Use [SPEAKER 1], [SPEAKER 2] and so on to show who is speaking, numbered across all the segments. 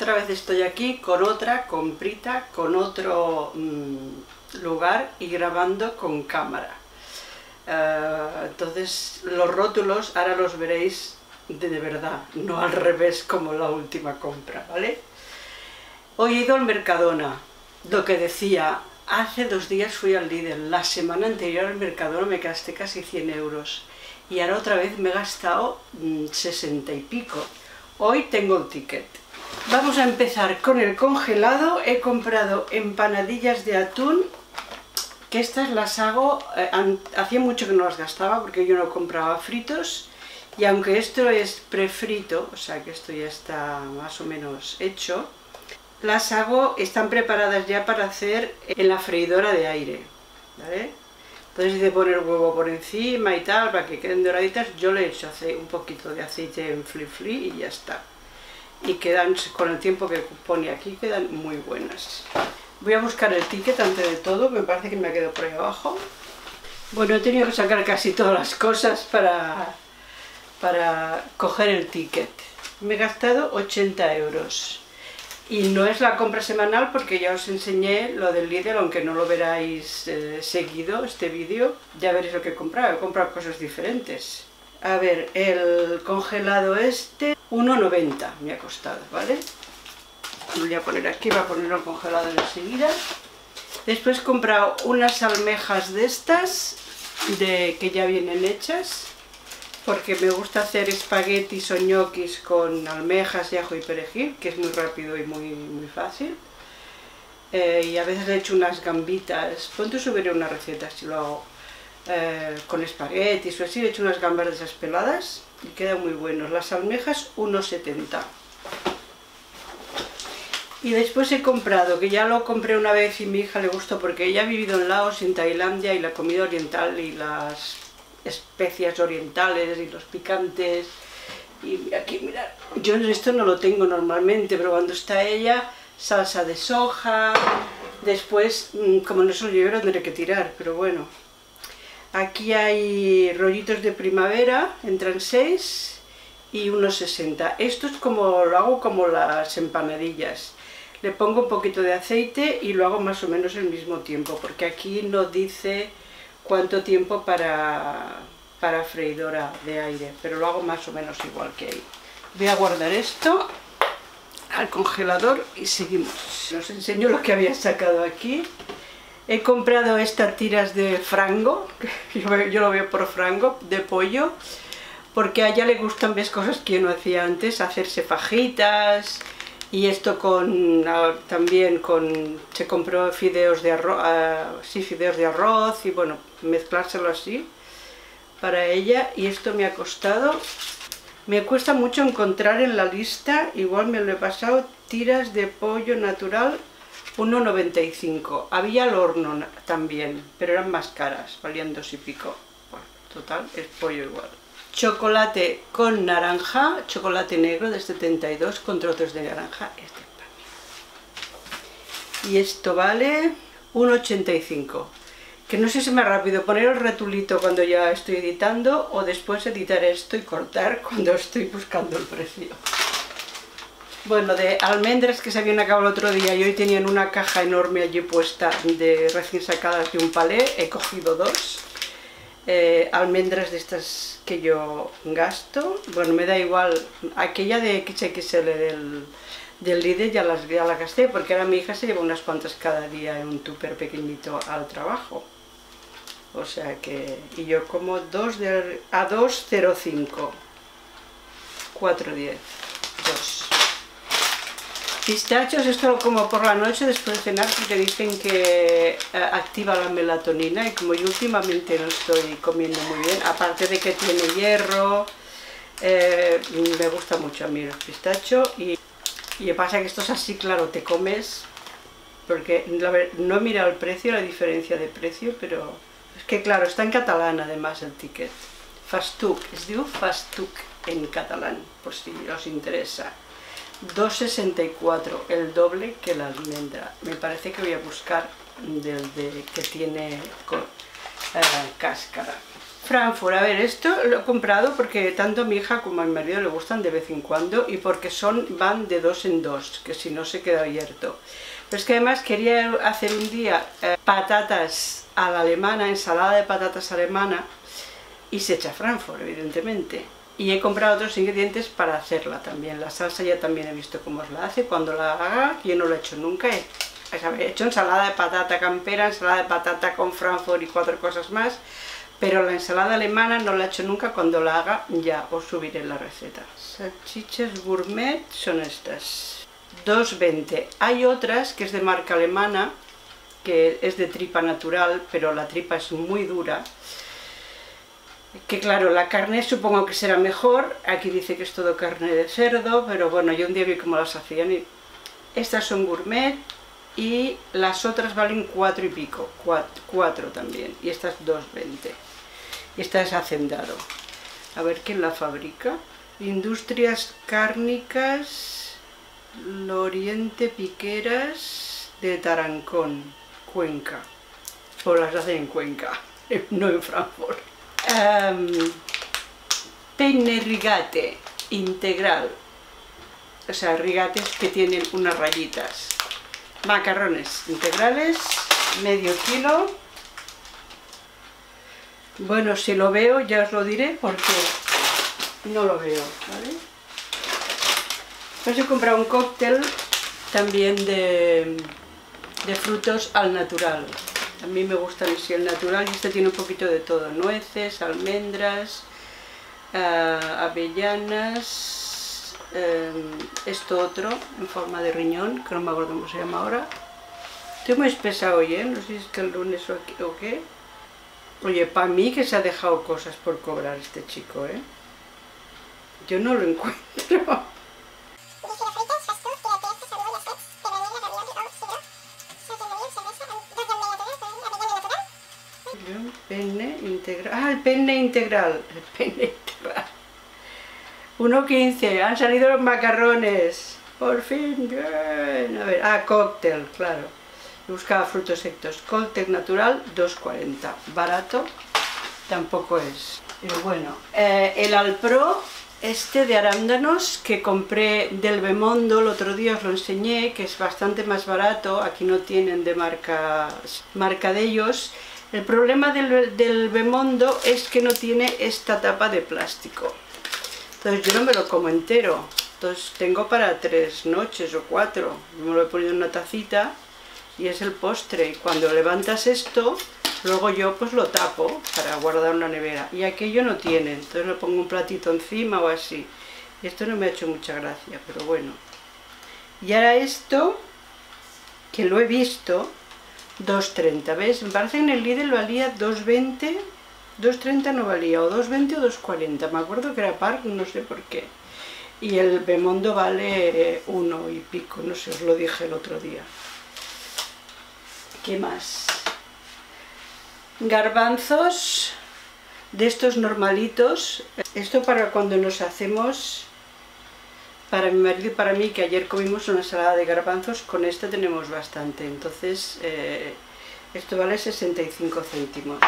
[SPEAKER 1] otra vez estoy aquí con otra comprita, con otro lugar y grabando con cámara. Entonces los rótulos ahora los veréis de verdad, no al revés como la última compra, ¿vale? Hoy he ido al Mercadona, lo que decía, hace 2 días fui al Lidl, la semana anterior al Mercadona me gasté casi 100 euros y ahora otra vez me he gastado 60 y pico. Hoy tengo el ticket. Vamos a empezar con el congelado. He comprado empanadillas de atún, que estas las hago, hacía mucho que no las gastaba porque yo no compraba fritos, y aunque esto es prefrito, o sea que esto ya está más o menos hecho, las hago, están preparadas ya para hacer en la freidora de aire, ¿vale? Entonces dice poner huevo por encima y tal, para que queden doraditas. Yo le he hecho un poquito de aceite en fli y ya está. Y quedan, con el tiempo que pone aquí, quedan muy buenas. Voy a buscar el ticket antes de todo, me parece que me ha quedado por ahí abajo. Bueno, he tenido que sacar casi todas las cosas para coger el ticket. Me he gastado 80 euros. Y no es la compra semanal porque ya os enseñé lo del Lidl, aunque no lo veráis seguido este vídeo, ya veréis lo que he comprado. He comprado cosas diferentes. A ver, el congelado este, 1,90 me ha costado, ¿vale? Lo voy a poner aquí, voy a ponerlo en congelado enseguida. Después he comprado unas almejas de estas, que ya vienen hechas, porque me gusta hacer espaguetis o ñoquis con almejas y ajo y perejil, que es muy rápido y muy fácil. Y a veces he hecho unas gambitas, pronto subiré una receta si lo hago con espaguetis o así. He hecho unas gambas de esas peladas y quedan muy buenos. Las almejas 1,70. Y después he comprado, que ya lo compré una vez y a mi hija le gustó porque ella ha vivido en Laos, en Tailandia, y la comida oriental y las especias orientales y los picantes. Y aquí mirad, yo esto no lo tengo normalmente, pero cuando está ella, salsa de soja. Después, como no se lo llevo, lo tendré que tirar, pero bueno. Aquí hay rollitos de primavera, entran 6 y 1,60. Esto es como lo hago como las empanadillas. Le pongo un poquito de aceite y lo hago más o menos al mismo tiempo, porque aquí no dice cuánto tiempo para freidora de aire, pero lo hago más o menos igual que ahí. Voy a guardar esto al congelador y seguimos. Os enseño lo que había sacado aquí. He comprado estas tiras de frango, que yo lo veo por frango, de pollo, porque a ella le gustan, ves, cosas que yo no hacía antes, hacerse fajitas. Y esto también se compró fideos de arroz, fideos de arroz, y bueno, mezclárselo así para ella. Y esto me ha costado, me cuesta mucho encontrar en la lista, igual me lo he pasado, tiras de pollo natural 1,95. Había al horno también, pero eran más caras, valían 2 y pico. Bueno, total, es pollo igual. Chocolate con naranja, chocolate negro de 72 con trozos de naranja, este para mí. Y esto vale 1,85. Que no sé si es más rápido poner el retulito cuando ya estoy editando o después editar esto y cortar cuando estoy buscando el precio. Bueno, de almendras que se habían acabado el otro día y hoy tenían una caja enorme allí puesta de recién sacadas de un palé, he cogido 2. Almendras de estas que yo gasto, bueno, me da igual, aquella de XXL del Lidl ya la gasté, porque ahora mi hija se lleva unas cuantas cada día en un tupper pequeñito al trabajo, o sea que, y yo como a 2,05, 4,10, 2. Pistachos, esto lo como por la noche después de cenar porque dicen que activa la melatonina, y como yo últimamente no estoy comiendo muy bien, aparte de que tiene hierro, me gusta mucho a mí el pistacho. Y pasa que esto es así, claro, te comes, porque no he mirado el precio, la diferencia de precio, pero es que claro, está en catalán además el ticket. Fastuc, es diu Fastuc en catalán, por si os interesa. 2,64, el doble que la almendra. Me parece que voy a buscar que tiene cáscara. Frankfurt, a ver, esto lo he comprado porque tanto a mi hija como a mi marido le gustan de vez en cuando y porque van de 2 en 2, que si no se queda abierto. Pero es que además quería hacer un día patatas a la alemana, ensalada de patatas alemana, y se echa Frankfurt, evidentemente. Y he comprado otros ingredientes para hacerla también. La salsa ya también he visto cómo os la hace. Cuando la haga, yo no lo he hecho nunca. He hecho ensalada de patata campera, ensalada de patata con Frankfurt y 4 cosas más. Pero la ensalada alemana no la he hecho nunca. Cuando la haga ya os subiré la receta. Salchichas gourmet son estas. 2,20. Hay otras que es de marca alemana, que es de tripa natural, pero la tripa es muy dura. Que claro, la carne supongo que será mejor. Aquí dice que es todo carne de cerdo, pero bueno, yo un día vi cómo las hacían y estas son gourmet y las otras valen 4 y pico, 4 también, y estas 2,20. Y esta es Hacendado. A ver quién la fabrica. Industrias Cárnicas Loriente Piqueras de Tarancón, Cuenca. Pues las hacen en Cuenca, no en Frankfurt. Penne rigate integral, o sea, rigates que tienen unas rayitas. Macarrones integrales, medio kilo. Bueno, si lo veo ya os lo diré porque no lo veo, ¿vale? Pues he comprado un cóctel también de frutos al natural. A mí me gusta así el natural y este tiene un poquito de todo, nueces, almendras, avellanas, esto otro en forma de riñón, que no me acuerdo cómo se llama ahora. Estoy muy espesa hoy, no sé si es que el lunes o qué. Oye, para mí que se ha dejado cosas por cobrar este chico, yo no lo encuentro. Penne integral. Ah, el penne integral. El penne integral. 1,15. Han salido los macarrones. Por fin. Bien. A ver. Ah, cóctel, claro. Buscaba frutos secos. Cóctel natural, 2,40. Barato tampoco es. Pero bueno. El Alpro, este de arándanos, que compré del Bemondo, el otro día os lo enseñé, que es bastante más barato. Aquí no tienen de marca de ellos. El problema del Bemondo es que no tiene esta tapa de plástico. Entonces yo no me lo como entero. Entonces tengo para 3 noches o 4. Me lo he ponido en una tacita y es el postre. Y cuando levantas esto, luego yo pues lo tapo para guardar en la nevera. Y aquello no tiene. Entonces le pongo un platito encima o así. Y esto no me ha hecho mucha gracia, pero bueno. Y ahora esto, que lo he visto, 2,30, ¿ves? Me parece que en el Lidl valía 2,20, 2,30 no valía, o 2,20 o 2,40, me acuerdo que era par, no sé por qué. Y el Bemondo vale 1 y pico, no sé, os lo dije el otro día. ¿Qué más? Garbanzos de estos normalitos, esto para cuando nos hacemos, para mi marido y para mí, que ayer comimos una ensalada de garbanzos, con esta tenemos bastante, entonces esto vale 65 céntimos.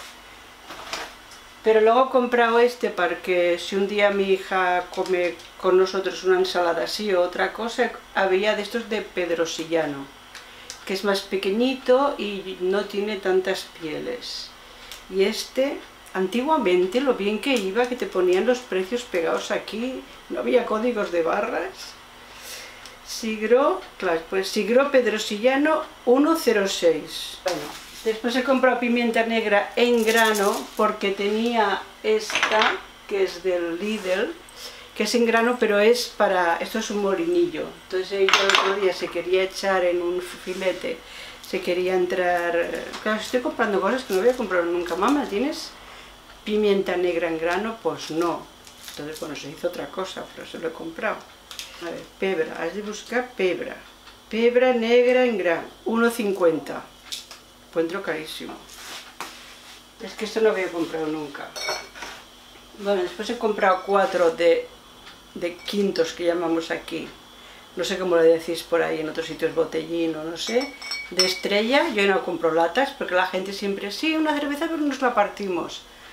[SPEAKER 1] Pero luego he comprado este para que si un día mi hija come con nosotros una ensalada así o otra cosa, había de estos de pedrosillano, que es más pequeñito y no tiene tantas pieles. Y este, antiguamente lo bien que iba, que te ponían los precios pegados aquí, no había códigos de barras. Sigro, claro, pues Sigro pedrosillano 1,06. Bueno, después he comprado pimienta negra en grano porque tenía esta, que es del Lidl, que es en grano, pero es para, esto es un molinillo. Entonces ella el otro día se quería echar en un filete, se quería entrar. Claro, estoy comprando cosas que no voy a comprar nunca. Mamá, ¿tienes pimienta negra en grano? Pues no. Entonces, bueno, se hizo otra cosa, pero se lo he comprado. A ver, pebra, has de buscar pebra. Pebra negra en grano, 1,50. Encuentro carísimo. Es que esto no había comprado nunca. Bueno, después he comprado 4 de quintos, que llamamos aquí. No sé cómo le decís por ahí, en otros sitios botellín o no sé. De Estrella. Yo no compro latas porque la gente siempre, sí, una cerveza, pero nos la partimos.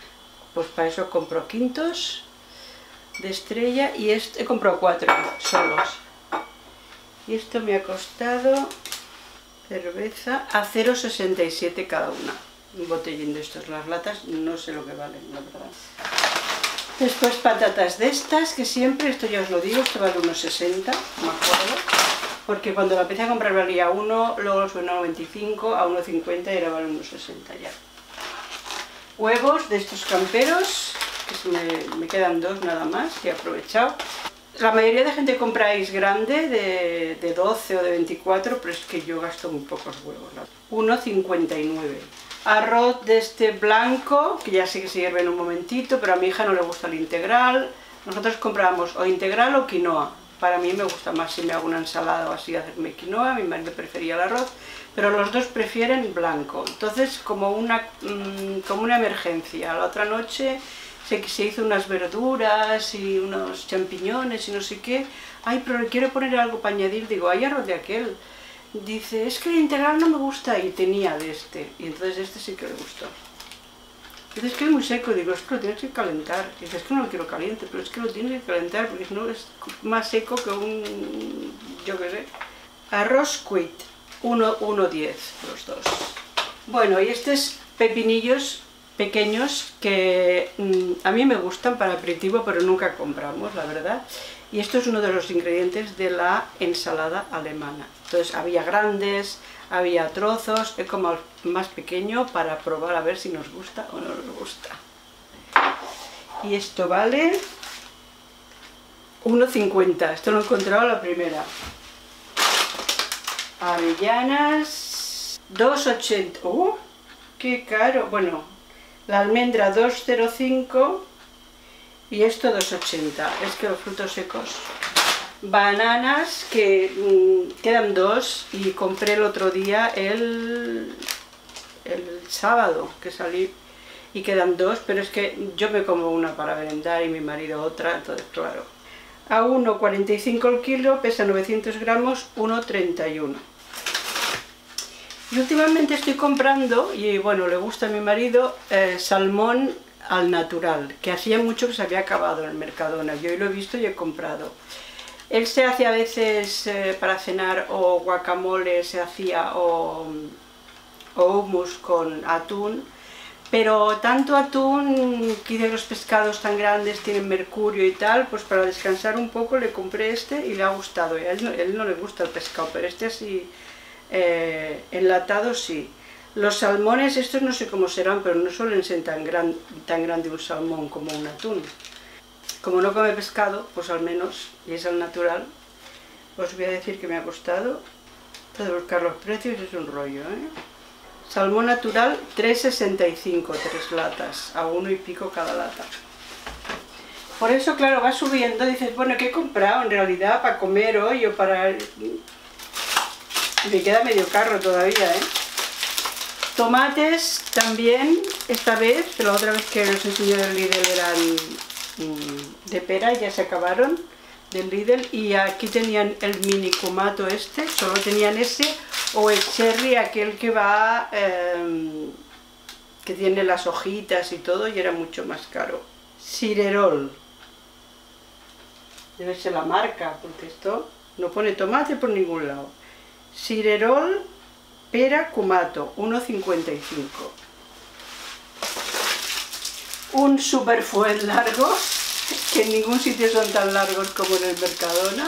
[SPEAKER 1] pues para eso compro quintos de Estrella y he comprado 4 solos. Y esto me ha costado, cerveza, a 0,67 cada una. Un botellín de estos, las latas no sé lo que valen, la verdad. Después patatas de estas, que siempre, esto ya os lo digo, esto vale 1,60, me acuerdo. Porque cuando la empecé a comprar valía 1, luego lo subieron a 1,25, a 1,50 y ahora vale 1,60 ya. Huevos de estos camperos, que me quedan 2 nada más, que he aprovechado. La mayoría de gente compráis grande, de 12 o de 24, pero es que yo gasto muy pocos huevos. 1,59. Arroz de este blanco, que ya sé que se hierve en un momentito, pero a mi hija no le gusta el integral. Nosotros compramos o integral o quinoa. Para mí me gusta más si me hago una ensalada o así hacerme quinoa, mi marido prefería el arroz, pero los dos prefieren blanco. Entonces, como una emergencia, la otra noche se hizo unas verduras y unos champiñones y no sé qué. Ay, pero le quiero poner algo para añadir, digo, hay arroz de aquel. Dice, es que el integral no me gusta, y tenía de este, y entonces este sí que le gustó. Dice, es que es muy seco, digo, es que lo tienes que calentar. Dice, es que no lo quiero caliente, pero es que lo tienes que calentar, porque si no es más seco que un, yo qué sé. Arroz quit, 1,10 los dos. Bueno, y estos pepinillos pequeños que a mí me gustan para aperitivo, pero nunca compramos, la verdad. Y esto es uno de los ingredientes de la ensalada alemana. Entonces había grandes, había trozos, es como el más pequeño para probar a ver si nos gusta o no nos gusta. Y esto vale 1,50, esto lo he encontrado a la primera. Avellanas, 2,80, qué caro, bueno, la almendra 2,05 y esto 2,80, es que los frutos secos. Bananas, que quedan 2 y compré el otro día el sábado que salí y quedan 2, pero es que yo me como una para merendar y mi marido otra, entonces claro. A 1,45 el kilo, pesa 900 gramos, 1,31. Y últimamente estoy comprando, y bueno, le gusta a mi marido, salmón al natural, que hacía mucho que se había acabado en el Mercadona. Yo hoy lo he visto y he comprado. Él se hace a veces para cenar o guacamole, se hacía o hummus con atún, pero tanto atún, que los pescados tan grandes tienen mercurio y tal, pues para descansar un poco le compré este y le ha gustado. A él no le gusta el pescado, pero este así enlatado sí. Los salmones, estos no sé cómo serán, pero no suelen ser tan grande un salmón como un atún. Como no come pescado, pues al menos, y es al natural, os voy a decir que me ha costado. Esto de buscar los precios es un rollo, ¿eh? Salmón natural, 3,65, 3 latas, a 1 y pico cada lata. Por eso, claro, va subiendo, dices, bueno, ¿qué he comprado en realidad para comer hoy o para...? Me queda medio carro todavía, ¿eh? Tomates también, esta vez, la otra vez que los enseñé del Lidl eran de pera, ya se acabaron del Lidl, y aquí tenían el mini cumato este, solo tenían ese, o el cherry, aquel que va, que tiene las hojitas y todo, y era mucho más caro. Cirerol, debe ser la marca, porque esto no pone tomate por ningún lado. Cirerol, pera, cumato, 1,55. Un superfuet largo, que en ningún sitio son tan largos como en el Mercadona,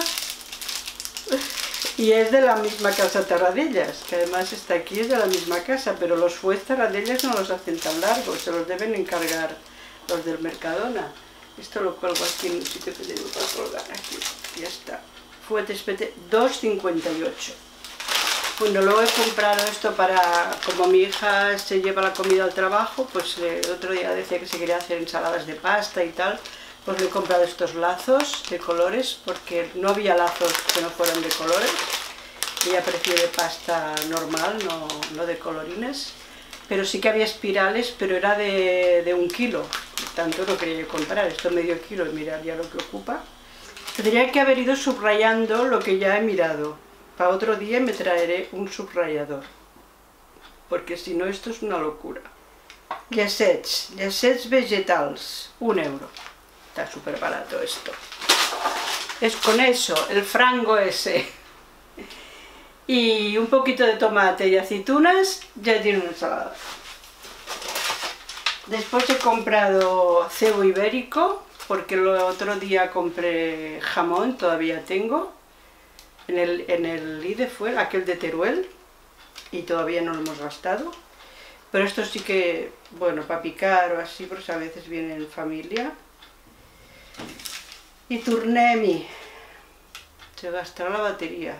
[SPEAKER 1] y es de la misma casa Terradellas, que además está aquí, es de la misma casa, pero los fuets Terradellas no los hacen tan largos, se los deben encargar los del Mercadona. Esto lo cuelgo aquí en un sitio que tengo para colgar, aquí, ya está. Fuet Espete, 2,58. Bueno, luego he comprado esto para, como mi hija se lleva la comida al trabajo, pues el otro día decía que se quería hacer ensaladas de pasta y tal, pues le he comprado estos lazos de colores, porque no había lazos que no fueran de colores. Ella prefiere pasta normal, no de colorines, pero sí que había espirales, pero era de 1 kilo, tanto no quería yo comprar, esto medio kilo, y mirad ya lo que ocupa. Tendría que haber ido subrayando lo que ya he mirado. Para otro día me traeré un subrayador, porque si no esto es una locura. llacets vegetals, 1 euro. Está súper barato esto. Es con eso, el frango ese. Y un poquito de tomate y aceitunas, ya tiene una ensalada. Después he comprado cebo ibérico, porque el otro día compré jamón, todavía tengo. En el Lidl fue aquel de Teruel, y todavía no lo hemos gastado. Pero esto sí que, bueno, para picar o así, pues a veces viene en familia. Y turnemi. Se gastará la batería.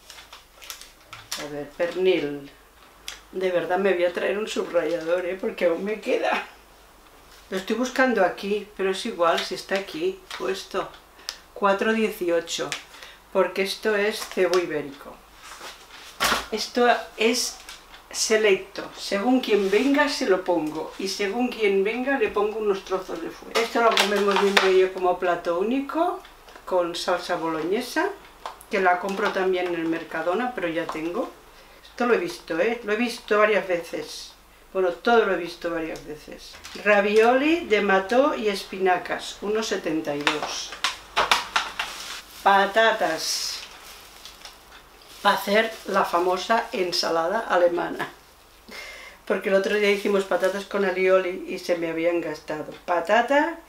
[SPEAKER 1] A ver, pernil. De verdad me voy a traer un subrayador, porque aún me queda. Lo estoy buscando aquí, pero es igual si está aquí puesto. 4,18. Porque esto es cebo ibérico. Esto es selecto. Según quien venga se lo pongo. Y según quien venga le pongo unos trozos de fuera. Esto lo comemos de medio como plato único, con salsa boloñesa, que la compro también en el Mercadona, pero ya tengo. Esto lo he visto, lo he visto varias veces. Bueno, todo lo he visto varias veces. Ravioli de mató y espinacas, 1,72. Patatas. Para hacer la famosa ensalada alemana. Porque el otro día hicimos patatas con alioli y se me habían gastado. Patata,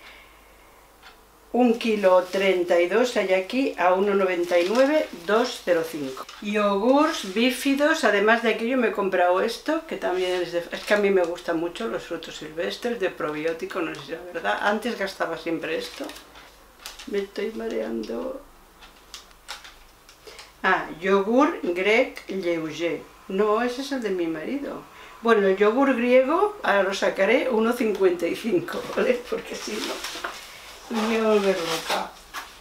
[SPEAKER 1] 1,32 kg hay aquí a 1,99, 2,05. Yogurts bífidos, además de aquello me he comprado esto, que también es que a mí me gustan mucho los frutos silvestres, de probiótico, no sé si es la verdad. Antes gastaba siempre esto. Me estoy mareando. Yogur grec lleuger. No, ese es el de mi marido. Bueno, el yogur griego, ahora lo sacaré, 1,55, ¿vale? Porque si no, me voy a volver loca.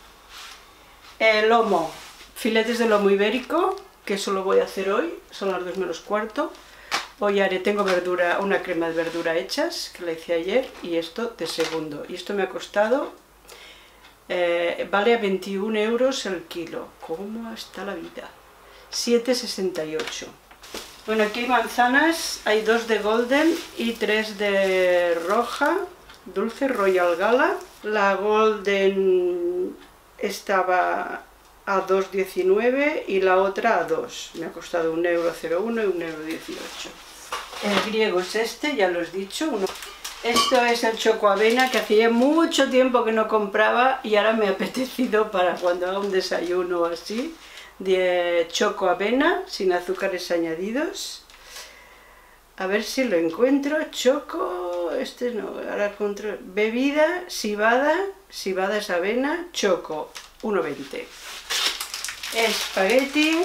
[SPEAKER 1] El lomo, filetes de lomo ibérico, que eso lo voy a hacer hoy, son las 2 menos cuarto. Hoy tengo verdura, una crema de verdura hechas, que la hice ayer, y esto de segundo. Y esto me ha costado, vale a 21 euros el kilo. ¿Cómo está la vida? 7,68. Bueno, aquí hay manzanas, hay 2 de golden y 3 de roja, dulce, Royal Gala. La golden estaba a 2,19 y la otra a 2. Me ha costado 1,01 € y 1,18 €. El griego es este, ya lo he dicho. Esto es el choco avena, que hacía mucho tiempo que no compraba y ahora me ha apetecido para cuando haga un desayuno así, de choco avena, sin azúcares añadidos. A ver si lo encuentro. Choco, este no, ahora encuentro. Bebida, cibada es avena, choco, 1,20. Espagueti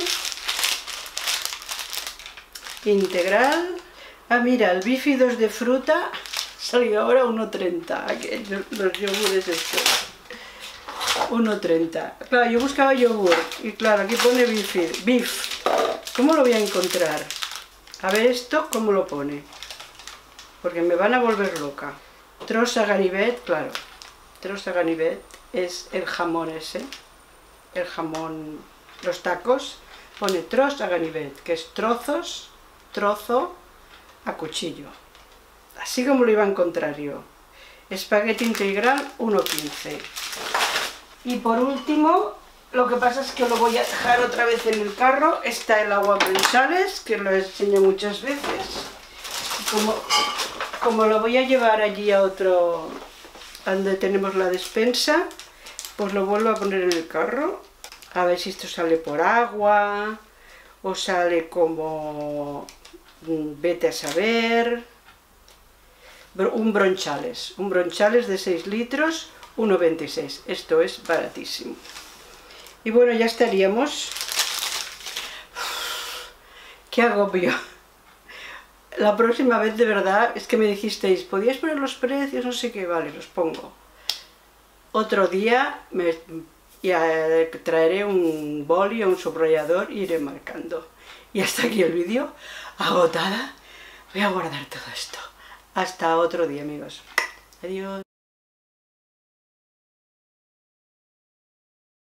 [SPEAKER 1] integral. Mira, el bífidos de fruta salió ahora 1,30. Los yogures estos, 1,30. Claro, yo buscaba yogur y claro, aquí pone beef. ¿Cómo lo voy a encontrar? A ver esto, ¿cómo lo pone? Porque me van a volver loca. Tros à ganivet, claro. Tros à ganivet es el jamón ese. El jamón, los tacos. Pone tros à ganivet, que es trozo a cuchillo. Así como lo iba a encontrar yo. Espagueti integral, 1,15. Y por último, lo que pasa es que lo voy a dejar otra vez en el carro. Está el agua Brensales, que lo enseñé muchas veces. Como lo voy a llevar allí a otro, donde tenemos la despensa, pues lo vuelvo a poner en el carro. A ver si esto sale por agua, o sale como, vete a saber. Un bronchales de 6 litros, 1,26. Esto es baratísimo. Y bueno, ya estaríamos. ¡Qué agobio! La próxima vez, de verdad, es que me dijisteis, ¿podíais poner los precios? No sé qué, vale, los pongo. Otro día traeré un boli o un subrayador y iré marcando. Y hasta aquí el vídeo. Agotada. Voy a guardar todo esto. Hasta otro día, amigos. Adiós.